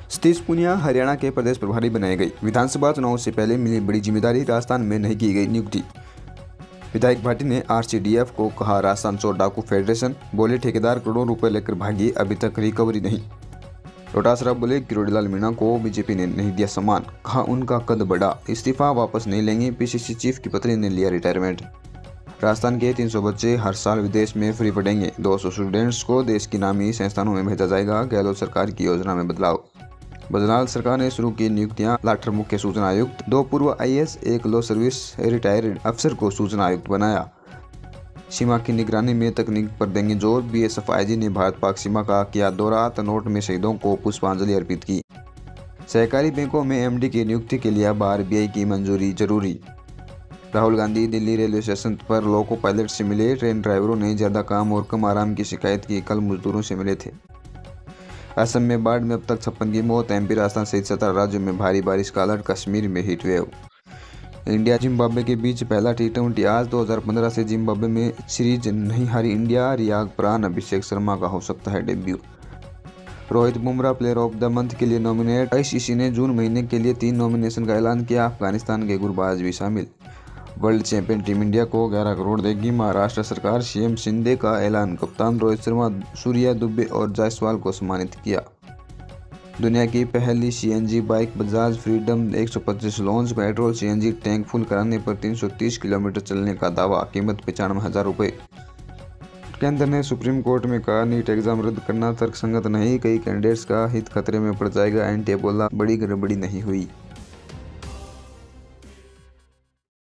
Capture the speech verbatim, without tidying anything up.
सतीश पूनिया हरियाणा के प्रदेश प्रभारी बनाए गए। विधानसभा चुनाव से पहले मिली बड़ी जिम्मेदारी, राजस्थान में नहीं की गई नियुक्ति। विधायक भाटी ने आरसीडीएफ को कहा राजस्थान चोर डाकू फेडरेशन। बोले ठेकेदार करोड़ों रुपए लेकर भागी, अभी तक रिकवरी नहीं। डोटासरा बोले किरोड़ीलाल मीणा को बीजेपी ने नहीं दिया सम्मान, कहा उनका कद बढ़ा, इस्तीफा वापस नहीं लेंगे। पीसीसी चीफ की पत्नी ने लिया रिटायरमेंट। राजस्थान के तीन सौ बच्चे हर साल विदेश में फ्री पढ़ेंगे। दो सौ स्टूडेंट्स को देश की नामी संस्थानों में भेजा जाएगा। गहलोत सरकार की योजना में बदलाव। बजनाल सरकार ने शुरू की नियुक्तियां। लाठर मुख्य सूचना आयुक्त, दो पूर्व आईएएस, एक लो सर्विस रिटायर्ड अफसर को सूचना आयुक्त बनाया। सीमा की निगरानी में तकनीक पर देंगे जोर। बीएसएफ आईजी ने भारत पाक सीमा का किया दौरा, तनोट में शहीदों को पुष्पांजलि अर्पित की। सहकारी बैंकों में एमडी की नियुक्ति के लिए अब आरबीआई की मंजूरी जरूरी। राहुल गांधी दिल्ली रेलवे स्टेशन पर लोको पायलट से मिले। ट्रेन ड्राइवरों ने ज्यादा काम और कम आराम की शिकायत की, कल मजदूरों से मिले थे। असम में बाढ़ में अब तक छप्पन की मौत। एमपी, राजस्थान सहित सत्रह राज्यों में भारी बारिश का अलर्ट। कश्मीर में हीट वेव। इंडिया जिम्बाब्वे के बीच पहला टी ट्वेंटी आज। दो हज़ार पंद्रह से जिम्बाब्वे में सीरीज नहीं हारी इंडिया। रियाग परान, अभिषेक शर्मा का हो सकता है debut. Rohit Bumrah player of the month के लिए नॉमिनेट। आईसीसी ने जून महीने के लिए तीन नॉमिनेशन का ऐलान किया। अफगानिस्तान के गुरबाज भी शामिल। वर्ल्ड चैंपियन टीम इंडिया को ग्यारह करोड़ देगी महाराष्ट्र सरकार। सीएम शिंदे का ऐलान। कप्तान रोहित शर्मा, सूर्या, दुबे और जायसवाल को सम्मानित किया। दुनिया की पहली सीएनजी बाइक बजाज फ्रीडम एक सौ पच्चीस launch. Petrol CNG tank full कराने पर तीन सौ तीस किलोमीटर चलने का दावा। कीमत पचानवे हजार रुपये। केंद्र ने सुप्रीम कोर्ट में कहा नीट एग्जाम रद्द करना तर्कसंगत नहीं। कई कैंडिडेट्स का हित खतरे में पड़ जाएगा। एंटी बोला बड़ी गड़बड़ी नहीं हुई।